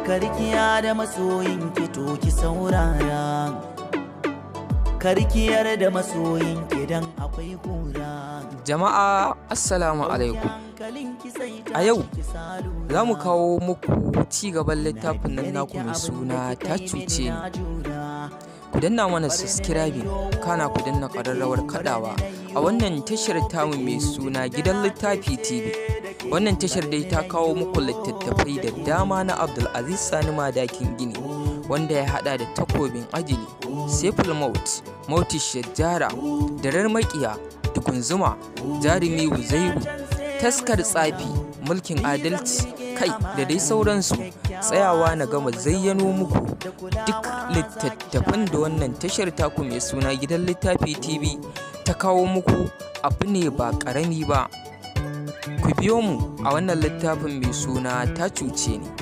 karkiya da masoyin ki to ki saurara, karkiyar da masoyin ki dan akwai kura. Jama'a assalamu alaikum. A yau za mu kawo muku ci gaban littafin nan naku mai suna ta cuce ni. Ku danna mana subscribe kana ku danna ƙararrawar kaɗawa a wannan tashar tamu mai suna Gidan Littafi TV. Wannan tashar dai ta kawo muku littattafai da dama na Abdulaziz Sani Madakin Gini, wanda ya haɗa da Takobin Ajili, Seful Maut, Mauti Shajjara, Darar Maƙiya, Tukunzuma, Jarumi Uzairu, Taskar Tsafi, Mulkin Adalci, kai da dai sauransu. Tsayawa na gama zayyano muku duk littattafan da wannan tashar taku mai suna Gidan Littafi TV ta kawo muku abu ne ba ƙarami ba. Ku biyo mu a wannan littafin mai suna ta cuce ni.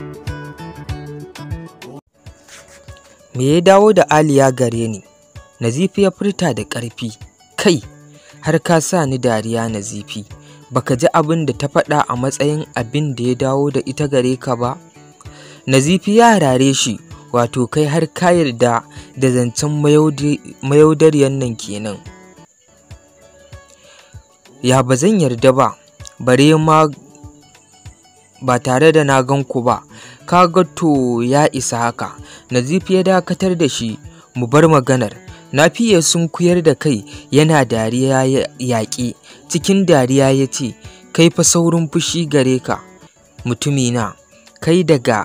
Me ya dawo da Aliya gare ni? Nazifi ya furta da ƙarfi. Kai, har ka sa ni dariya Nazifi. Baka ji abin da ta faɗa a matsayin abin da ya dawo da ita gare ka ba? Nazifi ya harare shi, wato kai har ka yarda da zancen mayaudariyar nan kenan. Ya ba zan yarda ba, bare ma ba tare da na gan ku ba. Ka ga to ya isa haka. Nazifi ya dakatar da shi. Mu bar maganar. Na fiye sun kuyar da kai yana dariya yaƙi. Cikin dariya ya ce, kai fa saurin fushi gare ka mutumina, kai daga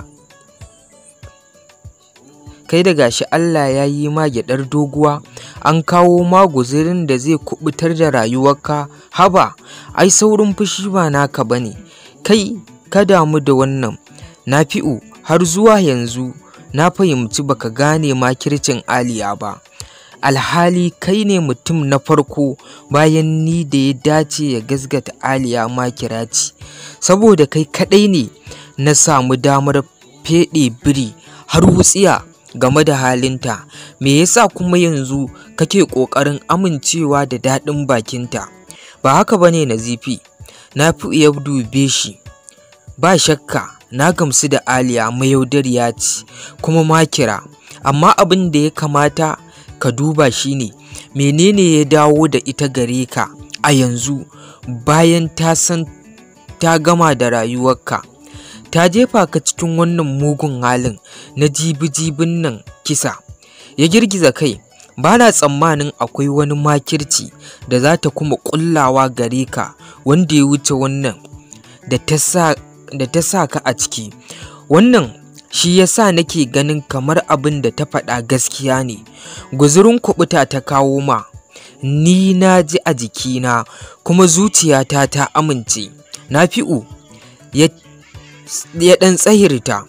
shi Allah ya yi ma gyaɗar doguwa, an kawo ma guzurin da zai kubutar da rayuwarka. Haba, ai saurin fushi ba naka bane. Kai ka damu da wannan. Nafi'u, har zuwa yanzu na fahimci baka gane makircin Aliya ba. Alhali kai ne mutum na farko bayan ni da ya dace ya gasgata Aliya makira ce. Saboda kai kaɗai ne na samu damar feɗe biri har wutsiya game da halinta. Me yasa kuma yanzu kake ƙoƙarin amincewa da daɗin bakinta? Ba haka bane Nazifi. Nafi'u ya dube shi. Ba shakka na gamsu da Aliya mayaudariya ce kuma makira, amma abin da ya kamata ka duba shine menene ya dawo da ita gare ka a yanzu, bayan ta san ta gama da rayuwarka, ta jefa ka cikin wannan mugun halin na jibi-jibin nan kisa. Ya girgiza kai. Ba na tsammanin akwai wani makirci da za ta kuma ƙullawa gare ka wanda ya wuce wannan da ta sa ka a ciki. Wannan shi yasa nake ganin kamar abin da ta faɗa gaskiya ne. Guzurin kuɓuta ta kawo ma. Ni na ji a jikina kuma zuciyata ta amince. Nafi'u ya ɗan tsahirta.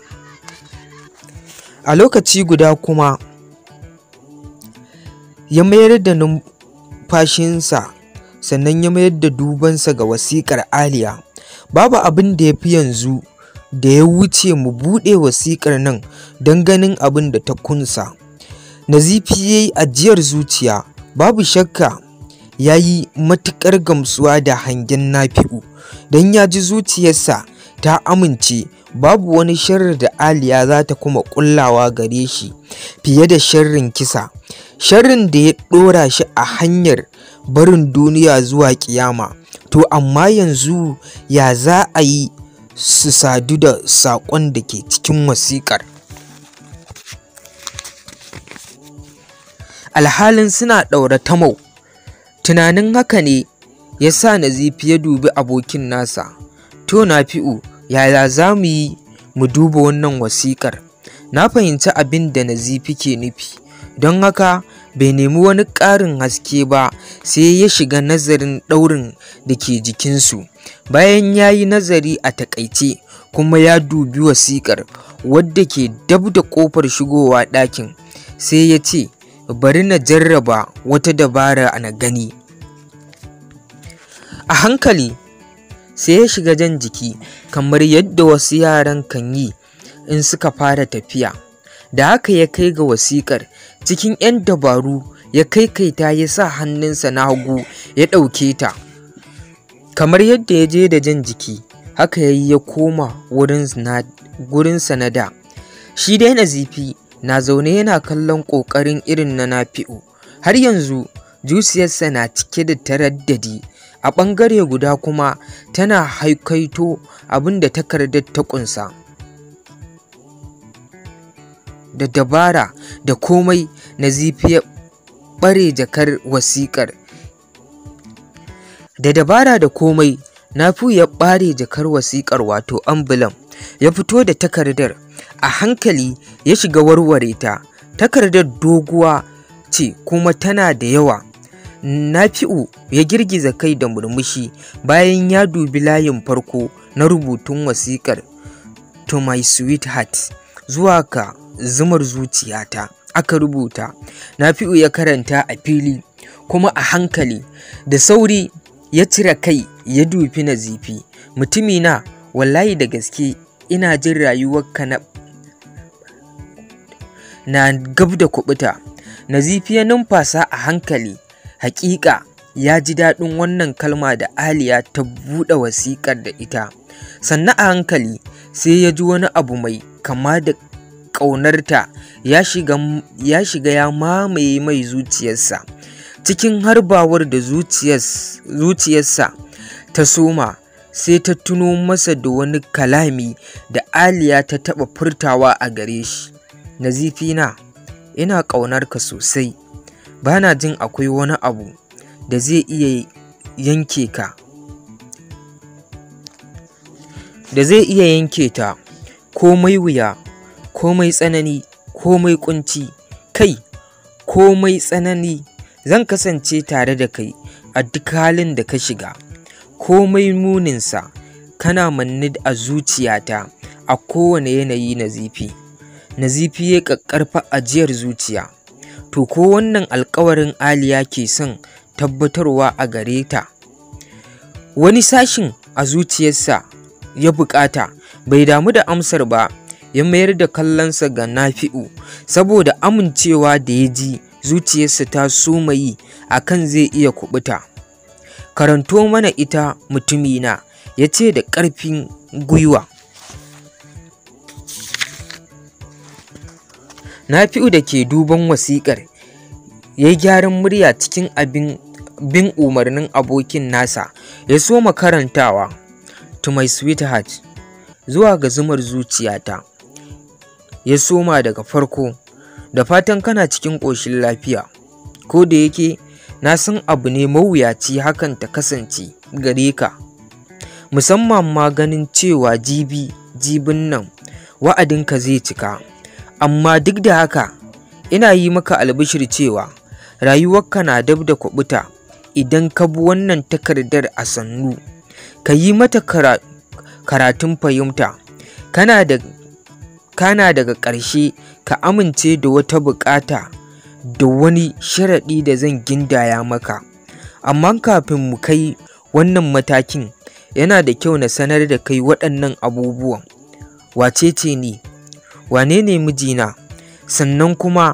A lokaci guda kuma ya mayar da numfashinsa, sannan ya mayar da dubansa ga wasiƙar Aliya. Babu abin da ya fi yanzu da ya wuce mu buɗe wasiƙar nan don ganin abin da ta kunsa. Nazifi ya yi ajiyar zuciya. Babu shakka ya yi matuƙar gamsuwa da hangen Nafi'u, don ya ji zuciyarsa ta amince babu wani sharri da Aliya za ta kuma ƙullawa gare shi fiye da sharrin kisa, sharrin da ya ɗora shi a hanyar barin duniya zuwa ƙiyama. To amma yanzu ya za a yi su sadu da saƙon da ke cikin wasiƙar? Alhalin suna ɗaure tamau. Tunanin haka ne ya sa Nazifi ya dubi abokin nasa. To Nafi'u, yaya za mu yi mu duba wannan wasiƙar? Na fahimci abin da Nazifi ke nufi, don haka bai nemi wani ƙarin haske ba, sai ya shiga nazarin ɗaurin da ke jikinsu. Bayan ya yi nazari a taƙaice kuma ya dubi wasiƙar wadda ke dab da ƙofar shigowa ɗakin, sai ya ce, bari na jarraba wata dabara na gani. A hankali sai ya shiga jan jiki kamar yadda wasu yaran kan yi in suka fara tafiya. Da haka ya kai ga wasiƙar. Cikin 'yan dabaru ya kaikaita, ya sa hannunsa na hagu ya ɗauke ta. Kamar yadda ya je da jan jiki, haka ya yi ya koma wurinsa na da. Shi dai Nazifi na zaune yana kallon ƙoƙarin irin na Nafi'u. Har yanzu zuciyarsa na cike da taraddadi, a ɓangare guda kuma tana haikaito abin da takardar ta ƙunsa. Da dabara da komai Nazifi ya ɓare jakar wasiƙar. Da dabara da komai Nafi'u ya ɓare jakar wasiƙar wato ambulan, ya fito da takardar. A hankali ya shiga warware ta. Takardar doguwa ce kuma tana da yawa. Nafi'u ya girgiza kai da murmushi bayan ya dubi layin farko na rubutun wasiƙar. To my sweetheart, zuwa ka zumar zuciyata, aka rubuta. Nafi'u ya karanta a fili kuma a hankali. Da sauri ya cire kai ya dubi Nazifi. Mutumina, wallahi da gaske ina jin rayuwarka na gab da kuɓuta. Nazifi ya numfasa a hankali. Hakika ya ji daɗin wannan kalma da Aliya ta buɗe wasiƙar da ita. Sannan a hankali sai ya ji wani abu mai kama da ƙaunarta ya shiga ya mamaye mai zuciyarsa. Cikin harbawar da zuciyarsa ta soma, sai ta tuno masa da wani kalami da Aliya ta taɓa furtawa a gare shi. Nazifina, ina ƙaunarka sosai. Bana jin akwai wani abu da zai iya yanke ta, komai wuya, komai tsanani, komai kunci, kai komai tsanani, zan kasance tare da kai a duk halin da ka shiga. Komai muninsa kana manne a zuciyata a kowane yanayi. Nazifi ya ƙaƙƙarfa ajiyar zuciya. To ko wannan alƙawarin Aliya ke son tabbatarwa a gare ta? Wani sashin a zuciyarsa ya buƙata, bai damu da amsar ba. Ya mayar da kallonsa ga Nafi'u saboda amincewa da ya ji zuciyarsa ta soma yi akan zai iya kuɓuta. Karanto mana ita mutumina, ya ce da ƙarfin gwiwa. Nafi'u da ke duban wasiƙar ya yi gyaran murya cikin bin umarnin abokin nasa, ya soma karantawa. To my sweetheart, zuwa ga zumar zuciyata. Ya soma daga farko. Da fatan kana cikin ƙoshin lafiya. Ko da yake na san abu ne mawuyaci hakan ta kasance gare ka, musamman ma ganin cewa jibin nan wa'adinka zai cika. Amma duk da haka ina yi maka albishir cewa rayuwarka na dab da kuɓuta idan ka bi wannan takardar a sannu, ka yi mata karatun fahimta, kana daga ƙarshe ka amince da wata buƙata da wani sharaɗi da zan gindaya maka. Amma kafin mu kai wannan matakin, yana da kyau na sanar da kai waɗannan abubuwan. Wace ce ni? Wane ne mijina? Sannan kuma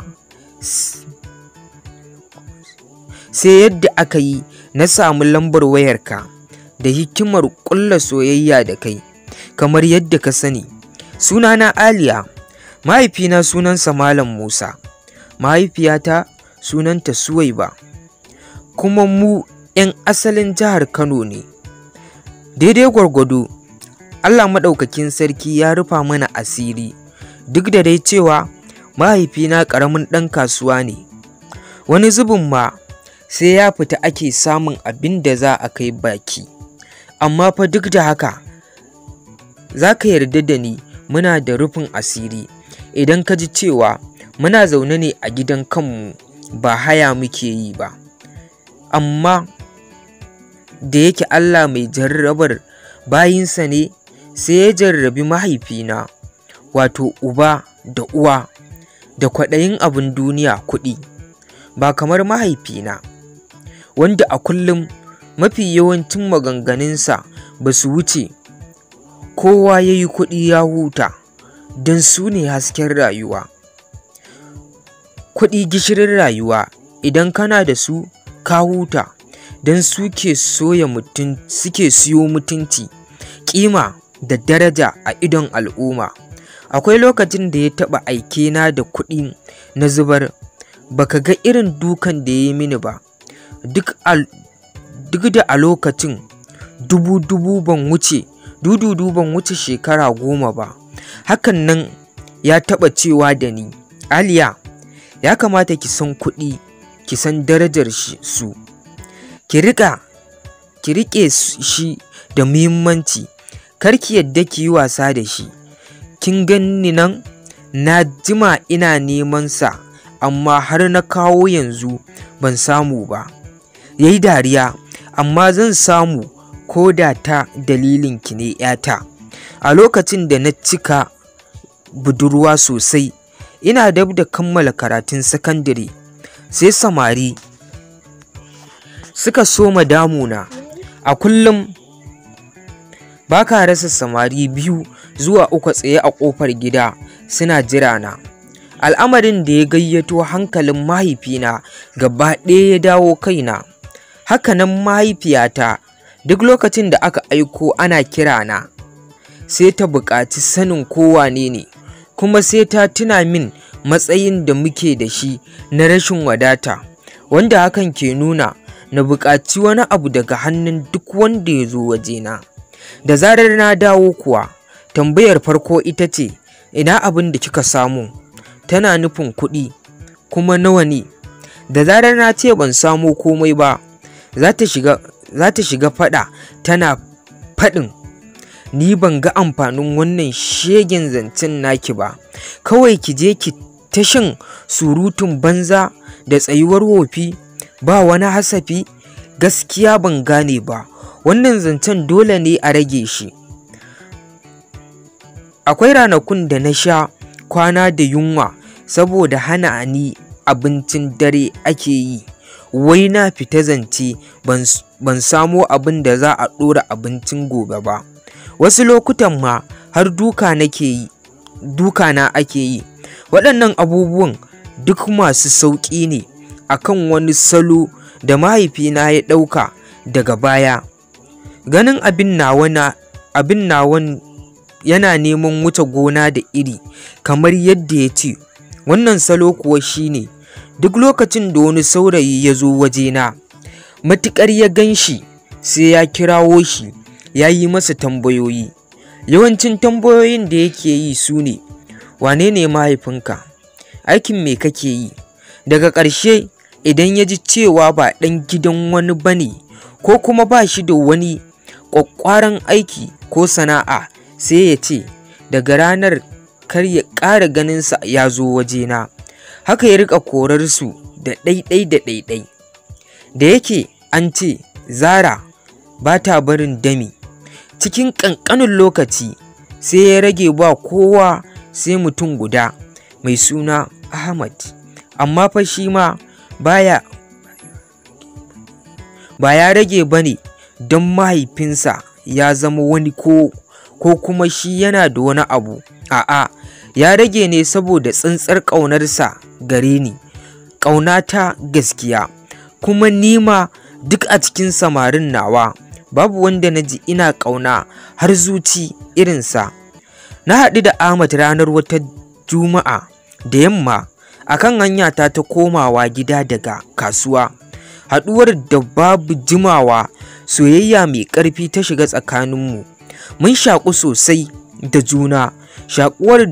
sai yadda aka yi na samu lambar wayarka da hikimar ƙulla soyayya da kai. Kamar yadda ka sani, sunana Aliya, mahaifina sunansa Malam Musa, mahaifiyata sunanta Suwaiba, kuma mu 'yan asalin jihar Kano ne. Daidai gwargwado Allah Maɗaukakin Sarki ya rufa mana asiri, duk da dai cewa mahaifina ƙaramin ɗan kasuwa ne. Wani zubin ma sai ya fita ake samun abin da za a kai baki. Amma fa duk da haka za ka yarda da ni, muna da rufin asiri. Idan ka ji cewa muna zaune ne a gidan kanmu, ba haya muke yi ba. Amma da yake Allah mai jarrabar bayinsa ne, sai ya jarrabi mahaifina, wato uba da uwa, da kwaɗayin abin duniya, kuɗi. Ba kamar mahaifina, wanda a kullum mafi yawancin maganganunsa ba su wuce kowa ya yi kuɗi ya huta, don su ne hasken rayuwa. Kuɗi gishirin rayuwa, idan kana da su ka huta, don suke siyo mutunci, ƙima da daraja a idon al'umma. Akwai lokacin da ya taɓa aike na da kuɗi na zubar, baka ga irin dukan da ya yi mini ba. Duk da a lokacin dudu ban wuce shekara 10 ba. Hakan nan ya taɓa cewa da ni, Aliya, ya kamata ki san kuɗi, ki san darajar su, ki riƙe shi da muhimmanci, kar ki yadda ki yi wasa da shi. Kin ganni nan, na jima ina neman sa, amma har na kawo yanzu ban samu ba. Yayi dariya, amma zan samu ko da ta dalilin ki ne, 'yata. A lokacin da na cika budurwa sosai, ina dab da kammala karatun sakandare, sai samari suka soma damuna. A kullum ba ka rasa samari 2 zuwa 3 tsaye a ƙofar gida suna jira na. Al'amarin da ya gayyato hankalin mahaifina gaba ɗaya ya dawo kaina. Hakanan mahaifiyata, duk lokacin da aka aiko ana kira na, sai ta buƙaci sanin ko wane ne, kuma sai ta tuna min matsayin da muke da shi na rashin wadata, wanda hakan ke nuna na buƙaci wani abu daga hannun duk wanda ya zo wajena. Da zarar na dawo kuwa, tambayar farko ita ce, ina abin da kika samu? Tana nufin kuɗi, kuma nawa ne? Da zarar na ce ban samu komai ba, za ta shiga faɗa, tana faɗin, ni ban ga amfanin wannan shegen zancen naki ba, kawai ki je ki ta shan surutun banza da tsayuwar wofi, ba wani hasafi. Gaskiya ban gane ba, wannan zancen dole ne a rage shi. Akwai ranakun da na sha kwana da yunwa saboda hana ni abincin dare ake yi, wai na fita zance ban samo abin da za a ɗora abincin gobe ba. Wasu lokutan ma har duka na ake yi. Waɗannan abubuwan duk masu sauƙi ne akan wani salo da mahaifina ya ɗauka daga baya. Ganin abin nawan yana neman wuce gona da iri, kamar yadda ya ce. Wannan salo kuwa shine, duk lokacin da wani saurayi ya zo wajena, matuƙar ya gan shi sai ya kirawo shi ya yi masa tambayoyi. Yawancin tambayoyin da yake yi su ne, wane ne mahaifinka? Aikin me kake yi? Daga ƙarshe, idan ya ji cewa ba ɗan gidan wani ba ne, ko kuma ba shi da wani ƙwaƙƙwaran aiki ko sana'a, sai ya ce daga ranar kar ya ƙara ganinsa ya zo wajena. Haka ya riƙa korar su da ɗaiɗai. Da yake an ce Zara ba ta barin dami, cikin ƙanƙanin lokaci sai ya rage ba kowa sai mutum guda mai suna Ahmad. Amma fa shi ma ba ya rage ba ne don mahaifinsa ya zama wani ko kuma shi yana da wani abu. A'a, ya rage ne saboda tsantsar ƙaunarsa gare ni, ƙauna ta gaskiya. Kuma ni ma duk a cikin samarin nawa babu wanda na ji ina ƙauna har zuci irinsa. Na haɗu da Ahmad ranar wata Juma'a da yamma akan hanyata ta komawa gida daga kasuwa. Haɗuwar da babu jimawa, soyayya mai ƙarfi ta shiga tsakaninmu. Mun shaƙu sosai da juna, shaƙuwar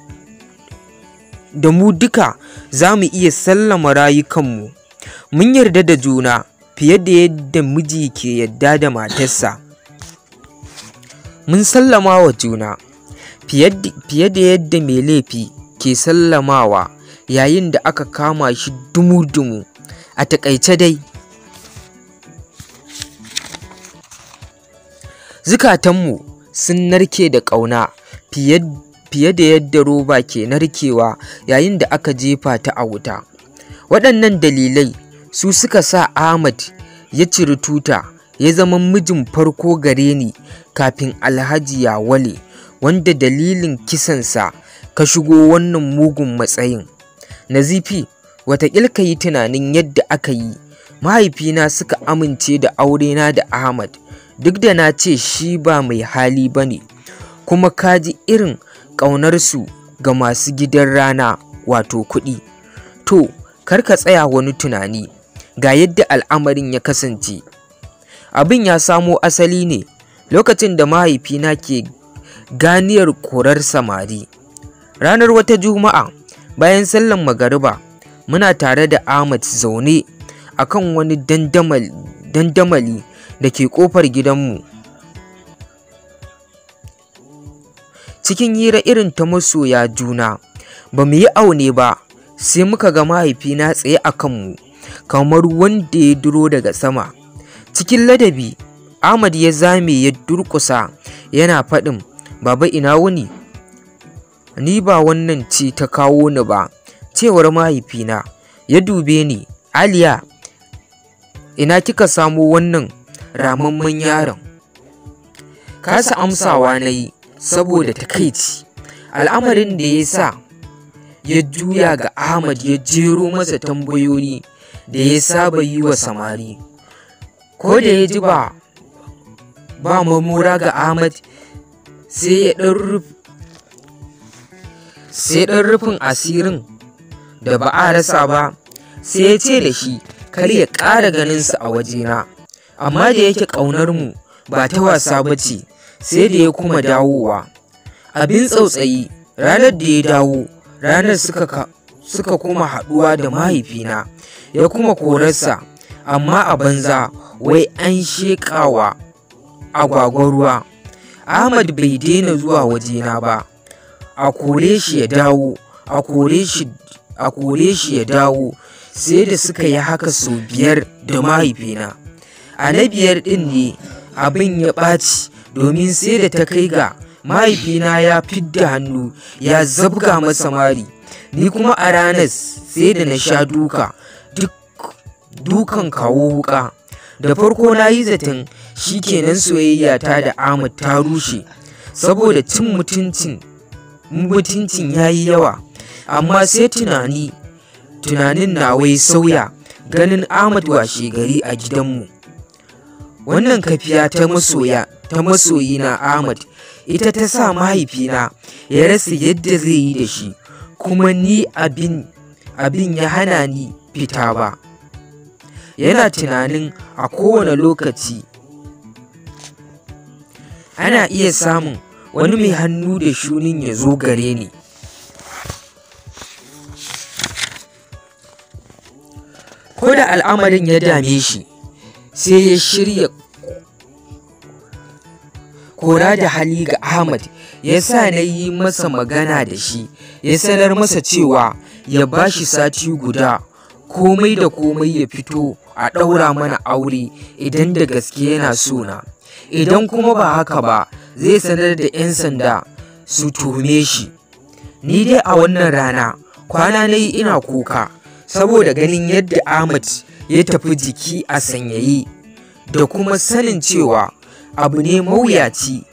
da mu duka za mu iya sallama rayukanmu. Mun yarda da juna fiye da yadda miji ke yarda da matarsa. Mun sallama wa juna fiye da yadda mai laifi ke sallamawa yayin da aka kama shi dumu-dumu. A taƙaice dai, zukatanmu sun narke da ƙauna fiye da yadda roba ke narkewa yayin da aka jefa ta a wuta. Waɗannan dalilai su suka sa Ahmad ya ciri tuta, ya zama mijin farko gare ni kafin Alhaji Yawale, wanda dalilin kisansa ka shigo wannan mugun matsayin. Nazifi, wataƙil ka yi tunanin yadda aka yi mahaifina suka amince da aurena da Ahmad, duk da na ce shi ba mai hali ba ne, kuma ka ji irin ƙaunarsu ga masu gidan rana wato kuɗi. To, kar ka tsaya wani tunani, ga yadda al'amarin ya kasance. Abin ya samo asali ne lokacin da mahaifina ke ganiyar korar samari. Ranar wata Juma'a, bayan sallan magariba, muna tare da Ahmad zaune a kan wani dandamali da ke ƙofar gidanmu. Cikin hira irin ta masoya juna, ba mu yi aune ba sai muka ga mahaifina tsaye a kanmu kamar wanda ya duro daga sama. Cikin ladabi, Ahmad ya zame ya durƙusa yana faɗin, "Baba ina wuni?" "Ni ba wannan ce ta kawo ni ba," cewar mahaifina. Ya dube ni, "Aliya, ina kika samo wannan ramammen yaron?" Kasa amsawa na yi saboda takaici. Al'amarin da ya sa ya juya ga Ahmad ya jero masa tambayoyi da ya saba yi wa samari. Ko da ya ji ba mamura ga Ahmad, sai ɗan rufin asirin da ba a rasa ba, sai ya ce da shi kar ya ƙara ganinsa a wajena. Amma da yake ƙaunarmu ba ta wasa ba ce, sai da ya kuma dawowa. Abin tsautsayi, ranar da ya dawo, ranar suka kuma haɗuwa da mahaifina, ya kuma korarsa, amma a banza, wai an sheƙawa agwagwar ruwa. Ahmad bai daina zuwa wajena ba, a kore shi ya dawo, a kore shi ya dawo, sai da suka yi haka sau 5 da mahaifina. A na 5 ɗin ne abin ya ɓaci, domin sai da ta kai ga mahaifina ya fidda hannu ya zabga masa mari. Ni kuma a ranar sai da na sha dukan kawo wuka. Da farko na yi zaton shi kenan soyayya ta da Ahmad ta rushe, saboda cin mutuncin ya yi yawa. Amma sai tunanin nawa ya sauya, ganin Ahmad washe gari a gidanmu. Wannan kafiya ta masoyina Ahmad ita ta sa mahaifina ya rasa yadda zai yi da shi, kuma ni abin ya hana ni fita ba. Yana tunanin a kowane lokaci ana iya samun wani mai hannu da shunin ya zo gare ni. Ko da al'amarin ya dame shi, sai ya shirya kora da hali ga Ahmad. Ya sa na yi masa magana da shi, ya sanar masa cewa ya ba shi sati guda, komai da komai ya fito a ɗaura mana aure idan da gaske yana so na. Idan kuma ba haka ba, zai sanar da 'yan sanda su tuhume shi. Ni dai a wannan rana kwana na yi ina kuka, saboda ganin yadda Ahmad ya tafi jiki a sanyaye, da kuma sanin cewa abu ne mawuyaci,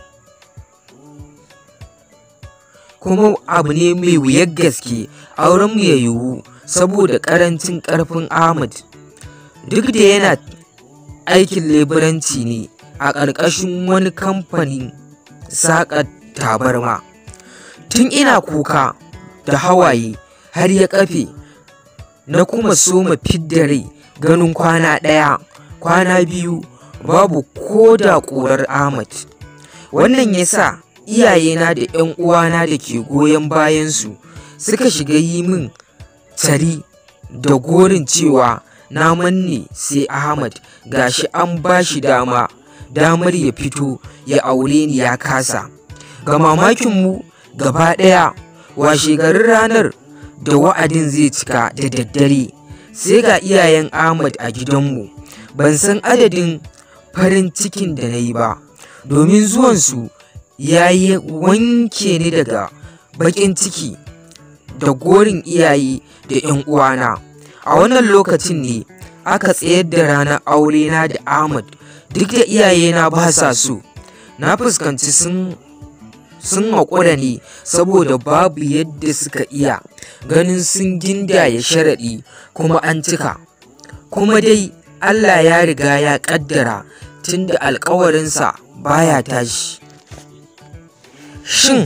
kuma abu ne mai wuyar gaske aurenmu ya yiwu saboda ƙarancin ƙarfin Ahmad. Duk da yana aikin leburanci ne a ƙarƙashin wani kamfanin saƙa tabarma. Tun ina kuka da hawaye har ya ƙafe, na kuma soma fidda rai ganin kwana ɗaya, kwana 2 babu ko da ƙurar Ahmad. Wannan ya sa iyayena da 'yan uwana da ke goyon bayansu suka shiga yi min tari da gorin cewa na manne sai Ahmad, gashi an ba shi damar ya fito ya aure ni ya kasa. Ga mamakinmu gaba ɗaya, washe garin ranar da wa'adin zai cika da daddare, sai ga iyayen Ahmad a gidanmu. Ban san adadin farin cikin da na yi ba, domin zuwansu ya yi wanke ni daga baƙin ciki da gorin iyaye da 'yan uwana. A wannan lokacin ne aka tsayar da ranar aurena da Ahmad. Duk da iyayena ba sa so, na fuskanci sun haƙura ne, saboda babu yadda suka iya, ganin sun gindaya sharaɗi kuma an cika. Kuma dai Allah ya riga ya ƙaddara, tunda alƙawarinsa baya tashi. Shin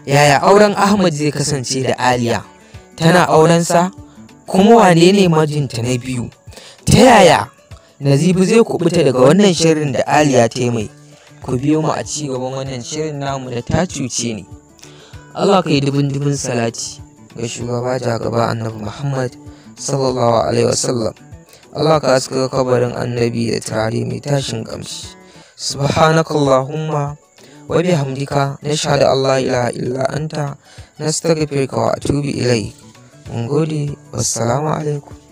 yaya auren Ahmad zai kasance da Aliya? Tana aurensa? Kuma wane ne mijinta na biyu? Ta yaya Nazifi zai kubuta daga wannan shirin da Aliya ta mai? Ku biyo mu a ci gaban wannan shirin namu da ta cuce ni. Allah ka yi dubin salati ga shugaba jagaba annabi Muhammad sallallahu alaihi wasallam. Allah ka haska kabarin annabi da tare mai tashin kamshi. Subhanakallahumma wa bihamdika nashhadu an la ilaha illa anta nastaghfiruka wa atubu ilaik. Mun gode, wassalamu alaikum.